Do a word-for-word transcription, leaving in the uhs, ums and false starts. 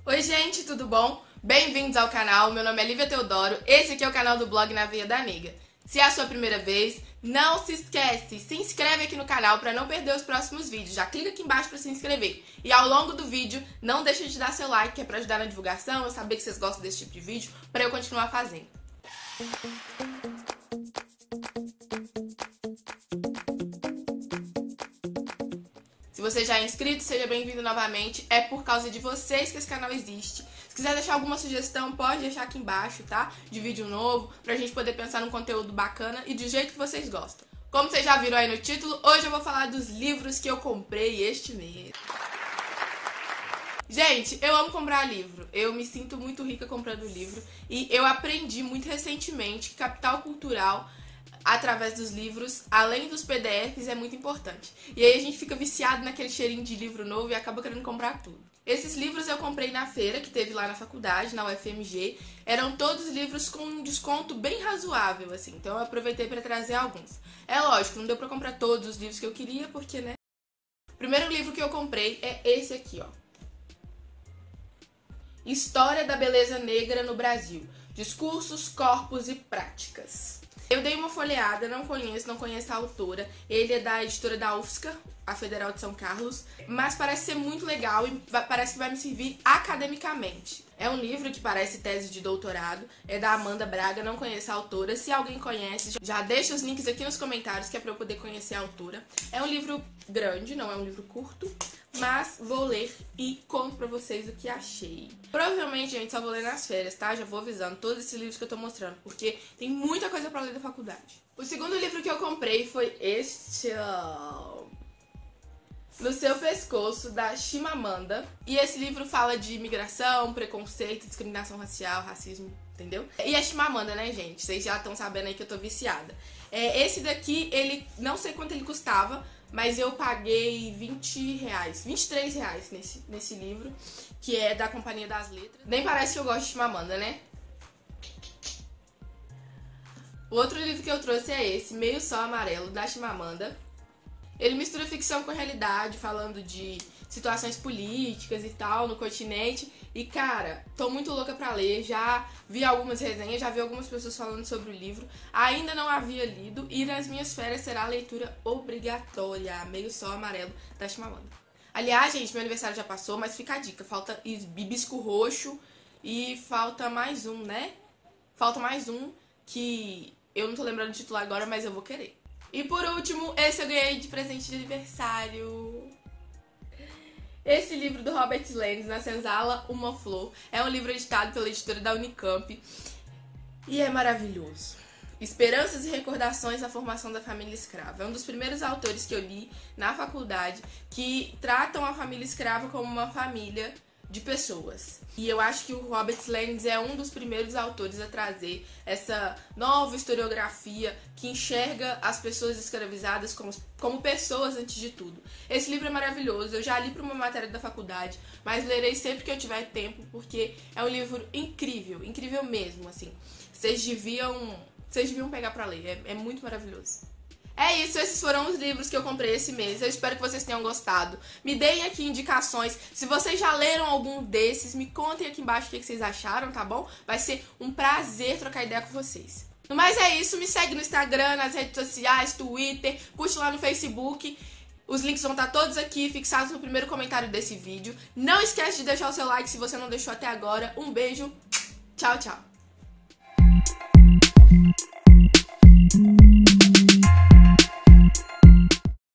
Oi gente, tudo bom? Bem-vindos ao canal, meu nome é Lívia Teodoro, esse aqui é o canal do blog Na Veia da Nega. Se é a sua primeira vez, não se esquece, se inscreve aqui no canal para não perder os próximos vídeos, já clica aqui embaixo para se inscrever. E ao longo do vídeo, não deixa de dar seu like, que é para ajudar na divulgação, eu saber que vocês gostam desse tipo de vídeo, para eu continuar fazendo. Se você já é inscrito, seja bem-vindo novamente. É por causa de vocês que esse canal existe. Se quiser deixar alguma sugestão, pode deixar aqui embaixo, tá? De vídeo novo, pra gente poder pensar num conteúdo bacana e do jeito que vocês gostam. Como vocês já viram aí no título, hoje eu vou falar dos livros que eu comprei este mês. Gente, eu amo comprar livro. Eu me sinto muito rica comprando livro. E eu aprendi muito recentemente que capital cultural, através dos livros, além dos P D Fs, é muito importante. E aí a gente fica viciado naquele cheirinho de livro novo e acaba querendo comprar tudo. Esses livros eu comprei na feira, que teve lá na faculdade, na U F M G. Eram todos livros com um desconto bem razoável, assim. Então eu aproveitei para trazer alguns. É lógico, não deu pra comprar todos os livros que eu queria, porque, né? O primeiro livro que eu comprei é esse aqui, ó. História da Beleza Negra no Brasil. Discursos, Corpos e Práticas. Eu dei uma folheada, não conheço, não conheço a autora. Ele é da editora da U F S C, a Federal de São Carlos, mas parece ser muito legal e parece que vai me servir academicamente. É um livro que parece tese de doutorado, é da Amanda Braga, não conheço a autora. Se alguém conhece, já deixa os links aqui nos comentários, que é pra eu poder conhecer a autora. É um livro grande, não é um livro curto, mas vou ler e conto pra vocês o que achei. Provavelmente, gente, só vou ler nas férias, tá? Já vou avisando todos esses livros que eu tô mostrando, porque tem muita coisa pra ler da faculdade. O segundo livro que eu comprei foi este... No Seu Pescoço, da Chimamanda. E esse livro fala de imigração, preconceito, discriminação racial, racismo, entendeu? E a Chimamanda, né, gente? Vocês já estão sabendo aí que eu tô viciada. É, esse daqui, ele, não sei quanto ele custava, mas eu paguei vinte reais, vinte e três reais nesse, nesse livro, que é da Companhia das Letras. Nem parece que eu gosto de Chimamanda, né? O outro livro que eu trouxe é esse, Meio Sol Amarelo, da Chimamanda. Ele mistura ficção com realidade, falando de situações políticas e tal no continente. E, cara, tô muito louca pra ler. Já vi algumas resenhas, já vi algumas pessoas falando sobre o livro. Ainda não havia lido e nas minhas férias será a leitura obrigatória. Meio Sol Amarelo, da Chimamanda. Aliás, gente, meu aniversário já passou, mas fica a dica. Falta Hibisco Roxo e falta mais um, né? Falta mais um que eu não tô lembrando o título agora, mas eu vou querer. E por último, esse eu ganhei de presente de aniversário. Esse livro do Robert Lenz, Na Senzala, Uma Flor. É um livro editado pela editora da Unicamp. E é maravilhoso. Esperanças e recordações da formação da família escrava. É um dos primeiros autores que eu li na faculdade que tratam a família escrava como uma família de pessoas. E eu acho que o Robert Lenz é um dos primeiros autores a trazer essa nova historiografia que enxerga as pessoas escravizadas como, como pessoas antes de tudo. Esse livro é maravilhoso, eu já li para uma matéria da faculdade, mas lerei sempre que eu tiver tempo, porque é um livro incrível, incrível mesmo, assim. Vocês deviam, vocês deviam pegar para ler, é, é muito maravilhoso. É isso, esses foram os livros que eu comprei esse mês. Eu espero que vocês tenham gostado. Me deem aqui indicações. Se vocês já leram algum desses, me contem aqui embaixo o que vocês acharam, tá bom? Vai ser um prazer trocar ideia com vocês. No mais é isso, me segue no Instagram, nas redes sociais, Twitter, curte lá no Facebook. Os links vão estar todos aqui, fixados no primeiro comentário desse vídeo. Não esquece de deixar o seu like se você não deixou até agora. Um beijo, tchau, tchau.